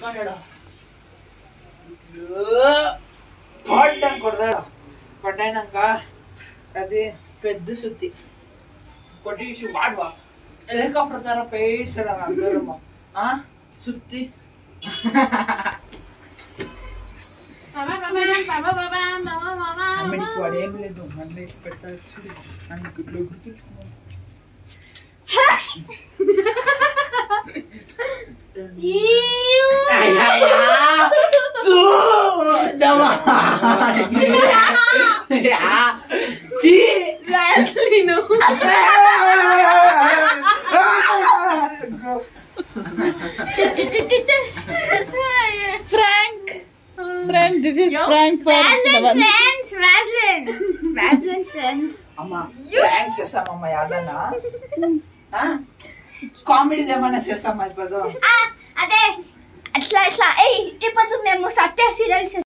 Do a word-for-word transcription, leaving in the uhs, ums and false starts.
పడుకున్నాడు పడ్డాను కొడతాడు పడ్డాక అది పెద్ద సుత్తి కొట్టి వాడువా హెలికాప్టర్ ధర పేడ్చాడు అందరము సుత్తి అమ్మడికి వాడు ఏం లేదు మళ్ళీ పెట్టచ్చు అందుకు ఇట్లా గుర్తుంచుకున్నాను Frank, friend, this is Yo, Frank for Vaseline friends, Vaseline, Vaseline friends. Amma, pranks చేస్తామమ్మ యాదన్న కామెడీ ఏమన్నా చేస్తామా ఇప్పుడు అదే అట్లా అట్లా ఇప్పుడు మేము సత్య సీరియల్స్